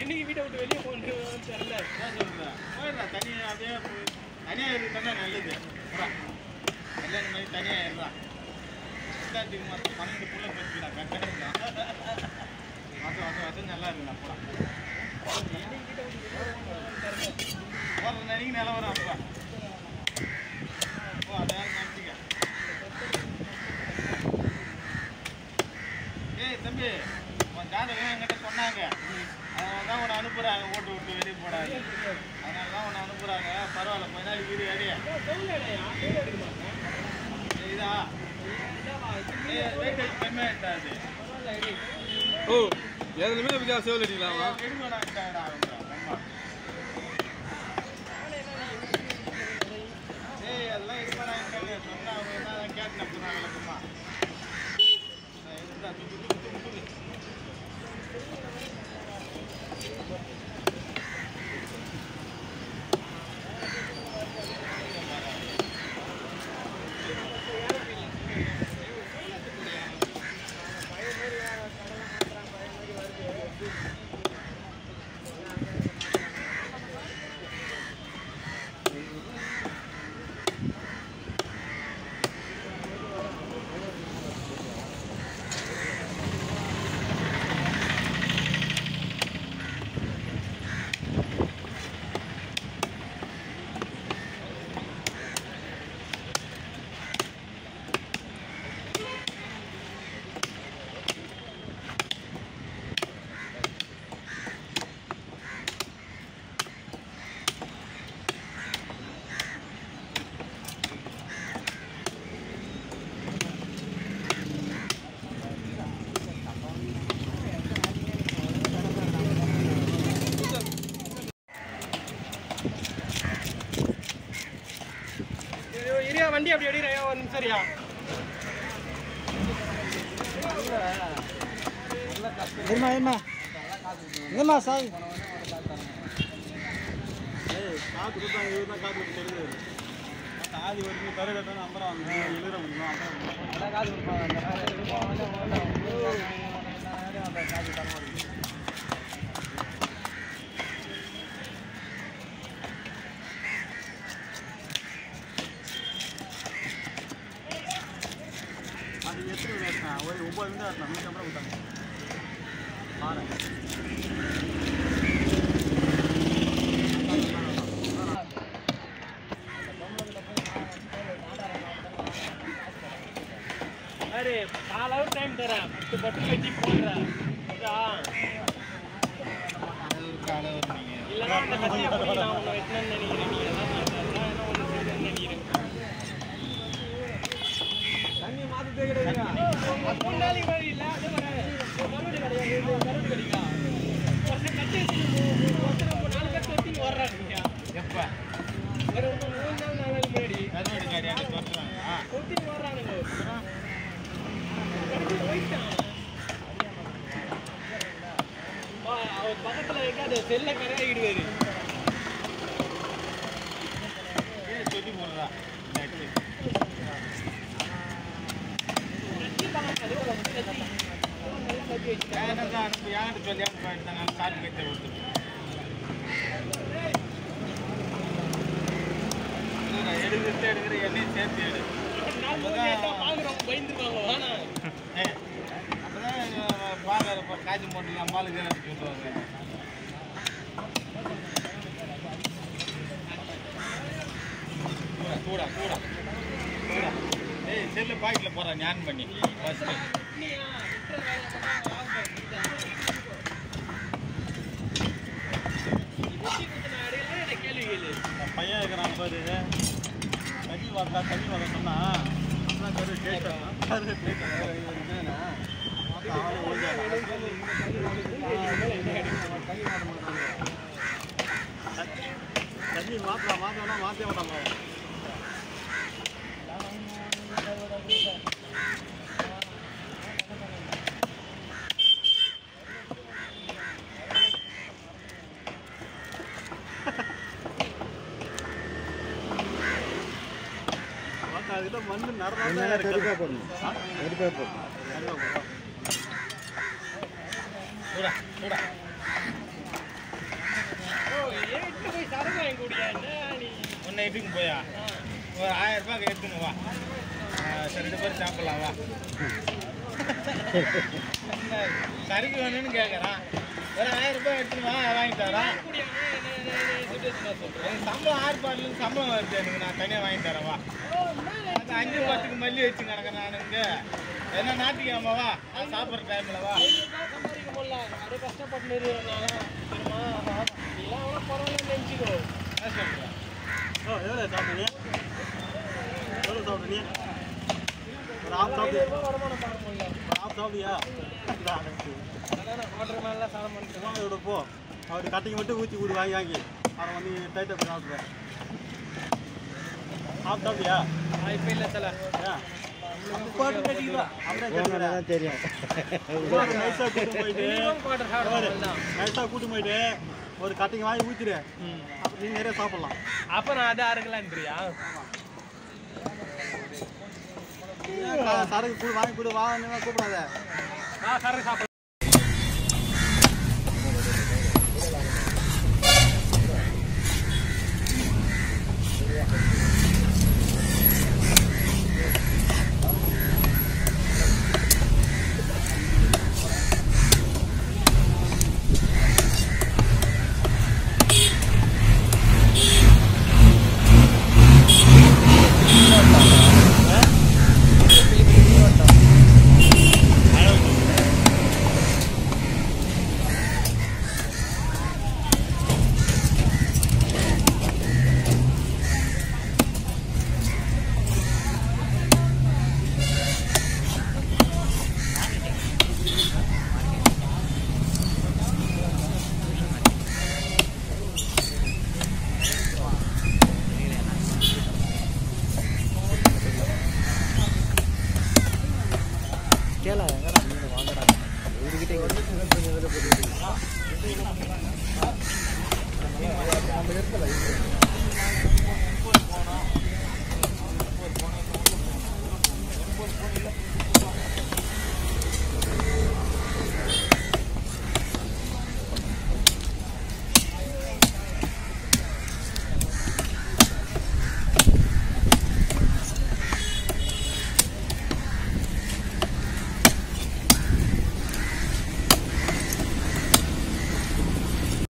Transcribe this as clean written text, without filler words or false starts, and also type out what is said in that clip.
என்னைக்கு வீட்டை விட்டு வெளியே போகணும்னு தெரியல. என்ன சொல்கிறேன் போயிடுறா தனியாக அப்படியே தனியாக இருக்கிறது நல்லது கல்யாணம் மாதிரி தனியாக இருந்தான் எல்லாத்துக்கு மொத்தம் 12 புள்ள போச்சுடா கரெக்டாக அது நல்லா இருக்குண்ணா போகலாம் போகிற நினைக்கு நிலவரம் அப்பா ஓ அதான் நினச்சிக்க ஏய் தம்பி உன் ஜாதகம் என்கிட்ட சொன்னாங்க அதனால தான் உன்னை அனுப்புகிறாங்க ஓட்டு விட்டு வெளியே போடாது அதனால தான் உன்னை அனுப்புகிறாங்க பரவாயில்ல கொஞ்ச நாள் வீடு அடி இதா வெயிட்டேஜ் கம்மியாகிட்டா அது ஓ எதுலையுமே வித்தியாசம் சேவல் அடிக்கலாமா எடுக்கலாம்ட்டாடா அவங்க ரொம்ப ஏய் அதெல்லாம் இது பண்ணாங்க சொன்னா அவங்க என்ன கேட்டு நப்புறாங்க விளக்கமா இருந்தா துப்பு வண்டி அப்படி அடிக்கிறையா ஒரு நிமிஷம் சரியா என்னம்மா சாய் காத்து கொடுத்தாங்க இவர் தான் காத்து கொடுத்து தெரியுது ஆதி வரைக்கும் கரு கட்டணும் அப்புறம் வந்து எழுத முடியும் அப்புறம் காசு கொடுப்பாங்க அது எத்தனை வேணும் ஒரு 9 இருந்தால் ஆட்டலாம் 150 கொடுத்தாங்க பாருங்க अरे 4 hour टाइम तेरा तो बट में जीप बोल रहा இல்லனா அந்த கத்திய போய் நான் உன்னை வெட்டணும்னு நினைக்கிறேன் நீ எல்லாம் நான் என்ன ஒண்ணு செய்யணும்னு நினைக்கிறேன் தண்ணி மாத்து தேய்க்கிறீங்க முன்னாடி வழி இல்ல அது வர கருடு கிடையாது கருடு கிடைக்கா ஒரு கத்தி ஒருத்தர் 4 பேர் தொட்டி வர்றாங்க எப்ப ஒரு 3 நாள் முன்னாடி கருவாடு காடி அங்க தொட்டுறாங்க தொட்டி வர்றானுங்க அவர் பக்கத்துல இருக்காது செல்ல கரையாகிடுவாரு சொல்லி போடுறா யார்கிட்ட சொல்லி அனுப்பிட்டாங்க சாட்டு கட்ட கொடுத்துட்டு எடுக்கிற எண்ணெயும் சேர்த்து எடு பயந்துருவாங்க வேணா அப்பதான் பால் காய்ச்சி போட்டுலாம் பாலுக்கு சொல்லுவாங்க கூட கூட கூட ஏய் செல்லு பாக்கெட்டில் போடுறேன் ஞான் பண்ணி ஃபஸ்ட்டு பையன் இருக்கிறான் பாரு தண்ணி வாங்க சொன்னா அப்பதான் கரு தண்ணி மாற்றலாம் மாற்றே விடாம அதுக்கிட்ட மண்ணு நடந்தா போடணும் கூட கூட நைட்டுக்கு போயா ஒரு 1000 ரூபாய்க்கு எடுத்துன்னு வா. சரி 2 பேரும் சாப்பிடலாம் வா. கறிக்கு வேணும்னு கேட்குறான். ஒரு 1000 ரூபாய் எடுத்துன்னு வா வாங்கி தரேன். சம்பளம் 6 பாட்டிலுக்கு சம்பளம் வருது எனக்கு. நான் தனியாக வாங்கி தரேன் வா. 5 10க்கு மல்லி வச்சு கிடக்கிறேன் நானுங்க. என்ன நாட்டிக்காமவா நான் சாப்பிட்ற டைமில் வா. சம்பாதிக்க முடியல அப்படியே கஷ்டப்பட்டு தெரியுமா எல்லாம் பரவாயில்ல நினச்சிக்கோ. என்ன சொல்கிறேன்? எவ்வளோ சாப்பிட்டீங்க? எவ்வளோ சாப்பிட்டீங்க? ஒரு ஆஃப் சாப்பிடு. வருமானம் பார்க்க முடியல. ஒரு ஆஃப் சாப்பிடியா? அதான் ஹோட்டல் மேலாம் சாதம் பண்ணிட்டு இதோட போ. அவர் கட்டிங் மட்டும் ஊற்றி விடு வாங்கி வாங்கி. அவரை வந்து டைட்டாக போய் சாப்பிடுவேன். ஆஃப் சாப்பிடியா? இப்போ இல்லை தலை ஏன்? போட்டு கட்டிக்கலாம். அப்படியே கட்டிக்கிறேன். தெரியும். நைஸாக கூட்டு போயிட்டு குவார்டர் சாப்பிடுவோம் தான். நைஸாக கூட்டு போயிட்டு ஒரு கட்டிங் வாங்கி ஊற்றிடு. அப்போ நீங்கள் நிறைய சாப்பிட்லாம். அப்போ நான் அதை அறுக்கலான்றியா? சரக்கு கூட வாங்கி கொடு வாங்க கூப்பிடாத. நான் சரக்கு சாப்பிட போனா